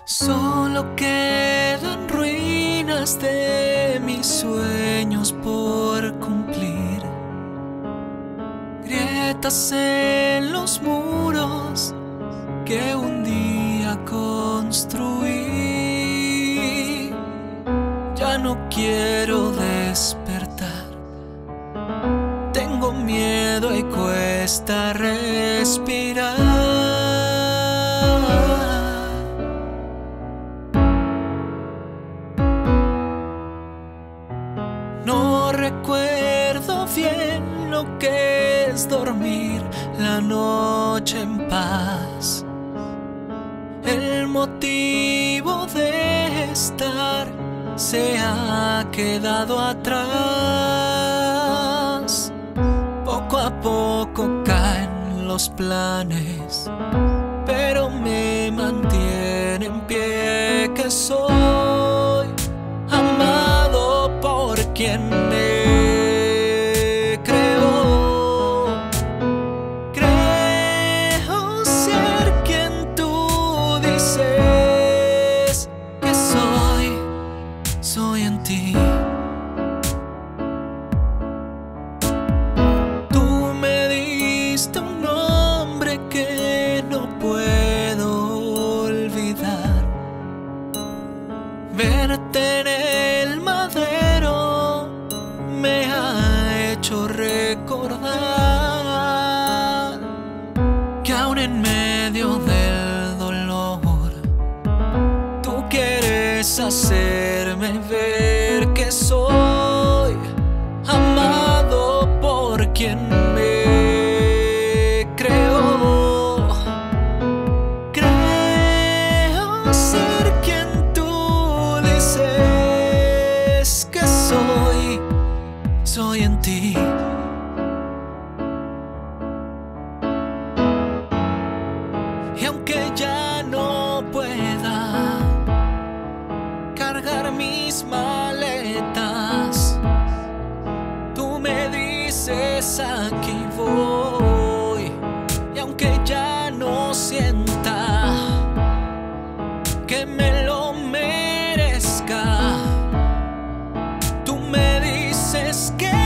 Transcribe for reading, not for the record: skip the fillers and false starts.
Solo quedan ruinas de mis sueños por cumplir, grietas en los muros que un día construí. Ya no quiero despertar, tengo miedo y cuesta respirar. No recuerdo bien lo que es dormir la noche en paz. El motivo de estar se ha quedado atrás. Poco a poco caen los planes, pero me mantiene en pie que soy amado por quien me creó. Creo ser quien tú dices que soy en ti. Tú me diste un nombre que no puedo olvidar. Verte en el madero me ha hecho recordar que aún en medio del dolor tú quieres hacerme ver que soy amado por quien me creó. Creo ser quien tú dices que soy en ti. Y aunque ya no pueda cargar mis maletas, tú me dices aquí voy. Y aunque ya no sienta que me lo merezca, tú me dices que